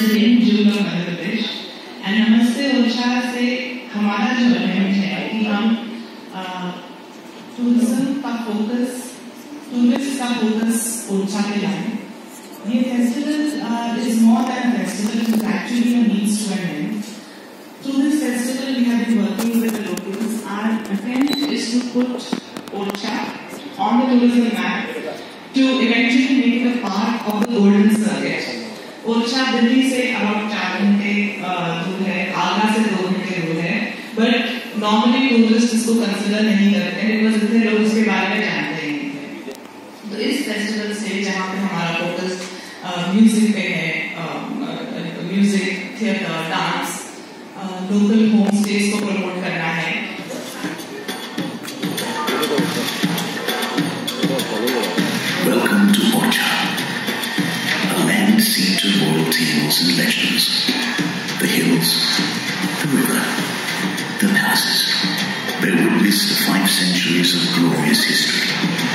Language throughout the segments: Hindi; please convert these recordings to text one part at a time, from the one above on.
the main jewel of Madhya Pradesh. And Namaste Orsha से हमारा जो element है कि हम टूरिस्ट का फोकस ओरछा पे लाएं. ये festival is more than a festival; it is actually a means to an end. Through this festival, we have been working with the locals. Our attempt is to put Orsha on the tourism map to eventually make it a part of the Golden Circuit. Orsha Delhi से about 4 घंटे दूर है, आगरा से 2 घंटे दूर है, but normally tourists इसको consider नहीं करते हैं because इतने लोग इसके बारे में जानते ही नहीं थे. तो इस festival से जहाँ पे हमारा focus music पे है, music, theatre, dance, local homestays को promote करना है. Welcome to Orsha, a land seen to royal tales and legends. The hills, the river, the palaces bear witness to 5 centuries of glorious history.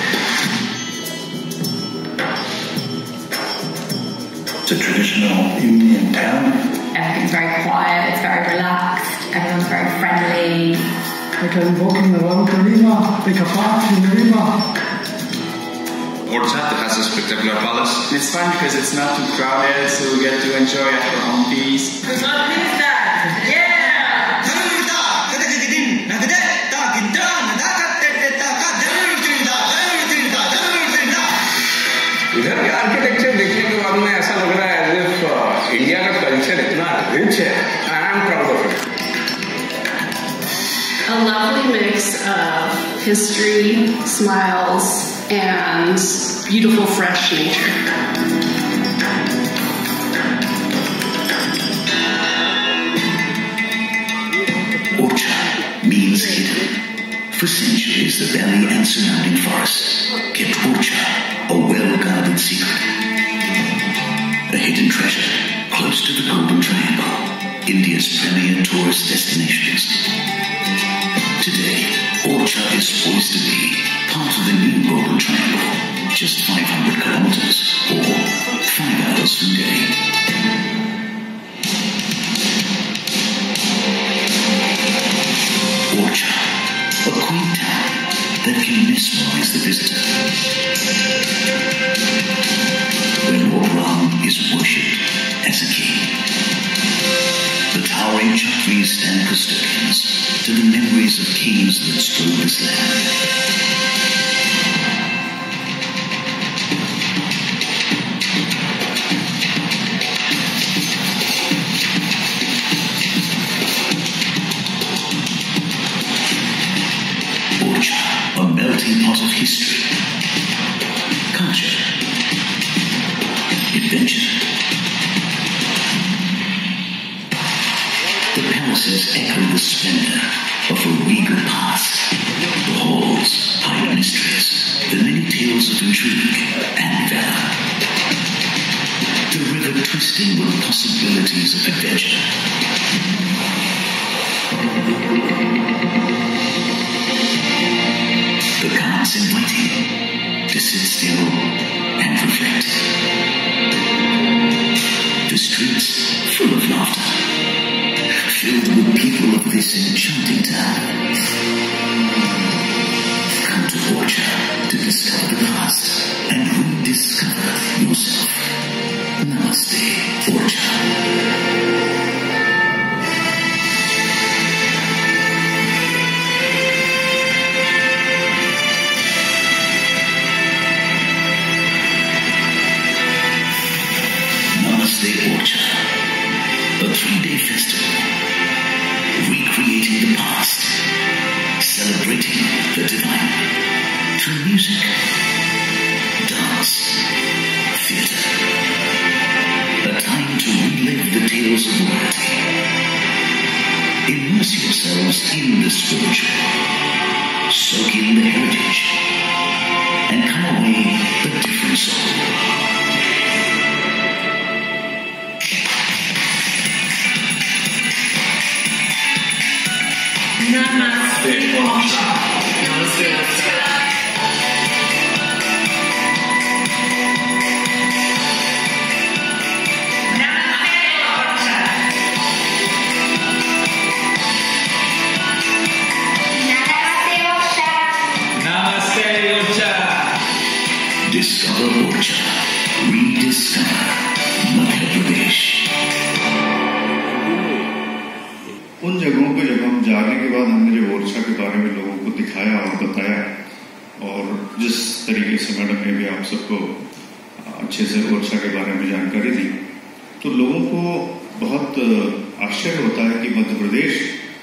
It's a traditional Indian town. Everything's very quiet, it's very relaxed, everyone's very friendly. I can walk in around the river, take a bath in the river. Orsha has a spectacular palace. It's fun because it's not too crowded, so we get to enjoy at our own pace. इधर के आर्किटेक्चर देखने के बाद में ऐसा लग रहा है जैसे इंडिया का कल्चर इतना रिच है. I am proud of it. A lovely mix of history, smiles, and beautiful fresh nature. Orsha means hidden. For centuries, the valley and surrounding forests kept Orsha a well-guarded secret. A hidden treasure close to the Golden Triangle, India's premier tourist destinations. Today, Orsha is poised to be part of the new Golden Triangle, just 500 kilometers or 5 hours from Delhi. Orsha, a quaint town that can mesmerize the visitor. Where Lord Ram is worshipped as a king. The towering chakris stand custodians to the memories of kings that strode this land. Orsha, a melting pot of history, culture, adventure. The palaces echo the splendor of a regal past. The halls hide mysteries, the many tales of intrigue and valor. The river twisting with possibilities of adventure. The guards inviting to sit still and reflect. The streets full of laughter, filled with people of this enchanting town. Come to Orsha to discover the past and rediscover yourself. Namaste, Orsha. Namaste Orsha, a 3-day festival, recreating the past, celebrating the divine, through music, dance, theatre. A time to relive the tales of royalty. Immerse yourselves in the spiritual, soak in the heritage, and come away a different soul. Namaste Orsha. Namaste Orsha. Namaste बाद हमने जब ओरछा के बारे में लोगों को दिखाया और बताया, और जिस तरीके से मैडम ने भी आप सबको अच्छे से ओरछा के बारे में जानकारी दी, तो लोगों को बहुत आश्चर्य होता है कि मध्य प्रदेश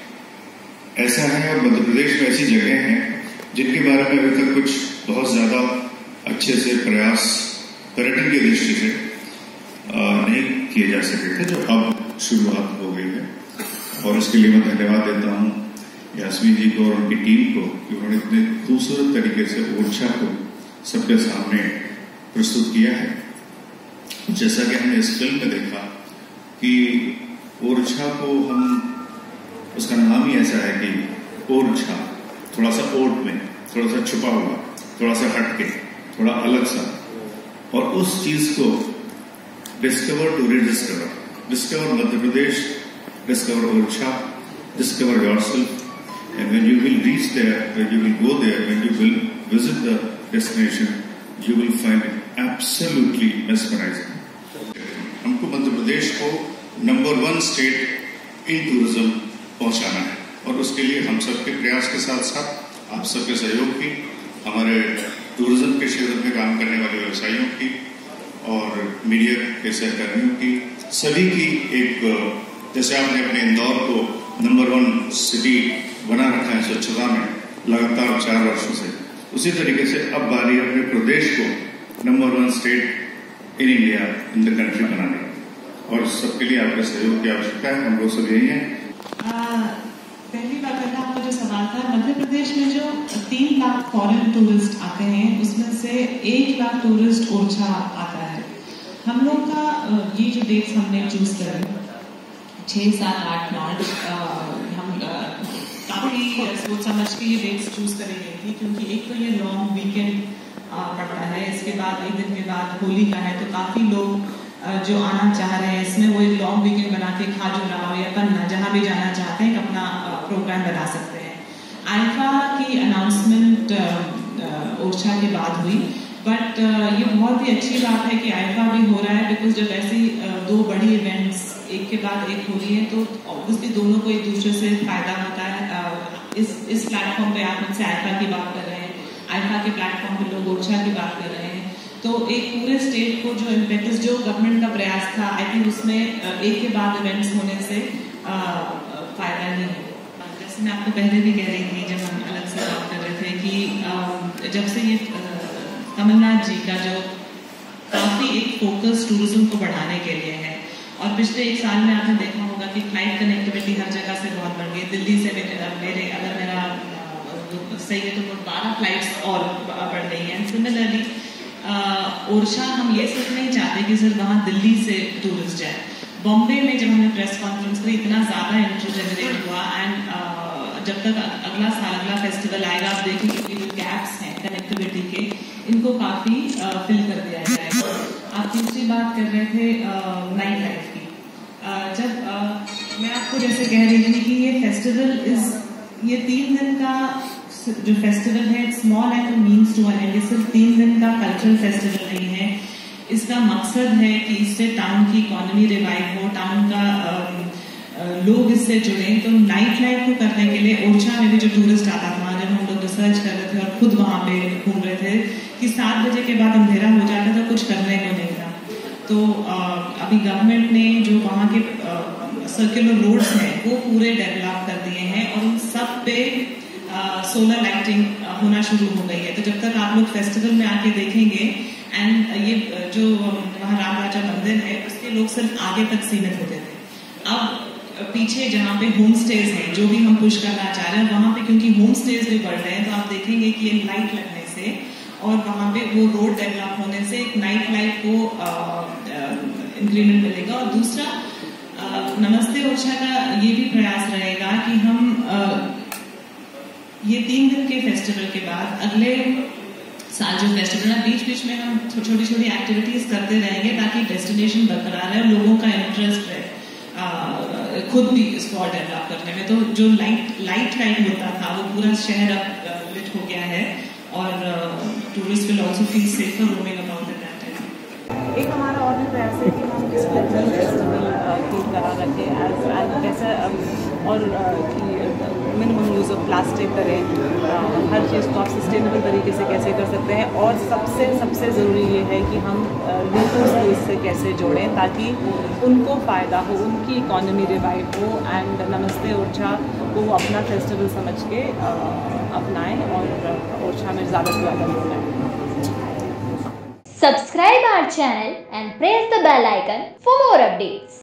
ऐसा है और मध्य प्रदेश में ऐसी जगह हैं जिनके बारे में अभी तक कुछ बहुत ज्यादा अच्छे से प्रयास पर्यटन की दृष्टि से नहीं किए जा सके थे, जो अब शुरुआत हो गई है। और इसके लिए मैं धन्यवाद देता हूं यास्मीन जी को और उनकी टीम को कि उन्होंने इतने खूबसूरत तरीके से ओरछा को सबके सामने प्रस्तुत किया है। जैसा कि हमने इस फिल्म में देखा कि ओरछा को हम, उसका नाम ही ऐसा है कि ओरछा, थोड़ा सा ओट में, थोड़ा सा छुपा हुआ, थोड़ा सा हटके, थोड़ा अलग सा, और उस चीज को discover to rediscover, discover Madhya Pradesh, discover Orchha, discover yourself, and when you will reach there, when you will go there, when you will visit the destination, you will find it absolutely mesmerizing. हमको मध्य प्रदेश को नंबर 1 स्टेट इन टूरिज्म पहुंचाना है, और उसके लिए हम सबके प्रयास के साथ साथ आप सबके सहयोग की, हमारे टूरिज्म के क्षेत्र में काम करने वाले व्यवसायियों की और मीडिया के सहकर्मियों की, सभी की एक, जैसे आपने अपने इंदौर को नंबर 1 सिटी बना रखा है स्वच्छता में लगातार 4 वर्षों से, उसी तरीके से अब बारी अपने प्रदेश को number 1 state in India, in the country बनाने, और सबके लिए आपके सहयोग की आवश्यकता है। हम लोग सब यही हैं। पहली बात है, आपका जो सवाल था, मध्य प्रदेश में जो 3 लाख फॉरेन टूरिस्ट आते हैं, उसमें से 1 लाख टूरिस्ट ओरछा आता है। हम लोग का ये जो डेट्स हमने चूज करे 6, 7, 8, 9, हम काफी सोच समझ के ये डेट्स चूज करी गई थी, क्योंकि एक तो ये लॉन्ग वीकेंड पड़ता है, इसके बाद 1 दिन के बाद होली का है, तो काफी लोग जो आना चाह रहे हैं इसमें वो एक लॉन्ग वीकेंड बना के खाजुराहो या पन्ना जहां भी जाना चाहते हैं अपना प्रोग्राम बना सकते हैं। आईफा की अनाउंसमेंट ओरछा के बाद हुई, बट ये बहुत ही अच्छी बात है कि आईफा भी हो रहा है, बिकॉज जब ऐसी 2 बड़ी इवेंट्स एक के बाद एक हो रही है तो ऑब्वियसली दोनों को एक दूसरे से फायदा होता है। इस प्लेटफॉर्म पे आप मुझसे आईफा की बात कर रहे हैं, आईफा के प्लेटफॉर्म पे लोग ओरछा की बात कर रहे हैं, तो एक पूरे स्टेट को जो इम्पेटस, जो गवर्नमेंट का प्रयास था, आई थिंक उसमें एक के बाद इवेंट्स होने से फायदा नहीं है। जैसे मैं आपको पहले भी कह रही थी जब हम अलग से बात कर रहे थे कि जब से ये कमलनाथ जी का जो काफी एक फोकस टूरिज्म को बढ़ाने के लिए है, और पिछले 1 साल में आपने देखा होगा कि फ्लाइट कनेक्टिविटी हर जगह से बहुत बढ़ गई। दिल्ली से मेरे अगर मेरा सही है तो 12 फ्लाइट्स और बढ़ गई हैं। सिमिलरली ओरछा हम ये सिर्फ नहीं चाहते कि सिर्फ वहाँ दिल्ली से टूरिस्ट जाए। बॉम्बे में जब हमने प्रेस कॉन्फ्रेंस करी, इतना ज़्यादा इंटरेस्ट जनरेट हुआ, एंड जब तक अगला साल अगला फेस्टिवल आएगा, आप देखेंगे कि जो गैप्स हैं कनेक्टिविटी के, इनको काफ़ी फिल कर दिया जाएगा। आप दूसरी बात कर रहे थे नाइट लाइफ की। जब मैं आपको जैसे कह रही थी कि ये फेस्टिवल ये 3 दिन का जो फेस्टिवल है, small end means to an end, ये सिर्फ 3 दिन का कल्चरल फेस्टिवल नहीं है। इसका मकसद है कि इससे टाउन की इकोनॉमी रिवाइव हो, टाउन का लोग इससे जुड़े। तो नाइट लाइफ को करने के लिए ओरछा में भी जो टूरिस्ट आता था, जब हम लोग रिसर्च कर रहे थे और खुद वहाँ पे घूम रहे थे, कि 7 बजे के बाद अंधेरा हो जाता था, कुछ करने को नहीं था। तो अभी गवर्नमेंट ने जो वहाँ के सर्कुलर रोड्स हैं वो पूरे डेवलप कर दिए हैं, और उन सब पे सोलर लाइटिंग होना शुरू हो गई है। तो जब तक आप लोग फेस्टिवल में आके देखेंगे, एंड ये जो वहाँ राम राजा मंदिर है उसके लोग सिर्फ आगे तक सीमित होते थे। अब पीछे जहाँ पे होम स्टेज हैं, जो भी हम पुश करना चाह रहे हैं वहाँ पे, क्योंकि होम स्टेज भी बढ़ रहे हैं, तो आप देखेंगे कि ये लाइट लगने से और वहाँ पे वो रोड डेवलप होने से एक नाइट लाइफ को इंक्रीमेंट मिलेगा। और दूसरा नमस्ते ओरछा का ये भी प्रयास रहेगा कि हम ये 3 दिन के फेस्टिवल के बाद अगले साल जो फेस्टिवल है, बीच बीच में हम छोटी छोटी एक्टिविटीज करते रहेंगे ताकि डेस्टिनेशन बरकरार रहे और लोगों का इंटरेस्ट रहे खुद भी इसको डेवलप करने में। तो जो लाइट होता था वो पूरा शहर अब लिट हो गया है, और tourist will also feel safer roaming about that time. एक हमारा और भी प्रयास है कि हम इस कल्चरल फेस्टिवल की तरह रखें एज कैसे, और मिनिमम यूज़ ऑफ प्लास्टिक करें, हर चीज़ को आप सस्टेनेबल तरीके से कैसे कर सकते हैं, और सबसे ज़रूरी ये है कि हम लोगों को इससे कैसे जोड़ें ताकि उनको फ़ायदा हो, उनकी इकॉनमी रिवाइव हो, एंड नमस्ते ओरछा को वो अपना फेस्टिवल समझ के अपनाएं और ओरछा में ज़्यादा से ज़्यादा लोग आएँ। Subscribe our channel and press the bell icon for more updates.